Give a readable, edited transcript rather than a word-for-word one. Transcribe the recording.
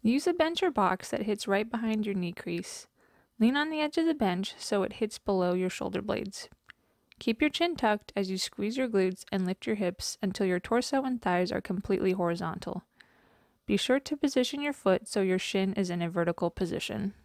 Use a bench or box that hits right behind your knee crease. Lean on the edge of the bench so it hits below your shoulder blades. Keep your chin tucked as you squeeze your glutes and lift your hips until your torso and thighs are completely horizontal. Be sure to position your foot so your shin is in a vertical position.